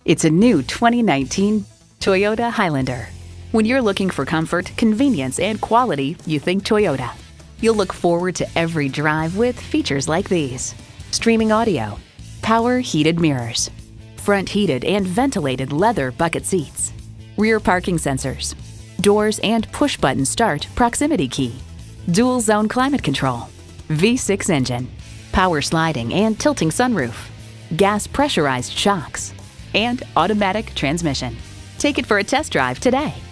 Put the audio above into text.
It's a new 2019 Toyota Highlander. When you're looking for comfort, convenience, and quality, you think Toyota. You'll look forward to every drive with features like these: streaming audio, power heated mirrors, front heated and ventilated leather bucket seats, rear parking sensors, doors and push-button start proximity key, dual zone climate control, V6 engine, power sliding and tilting sunroof, gas pressurized shocks, and automatic transmission. Take it for a test drive today.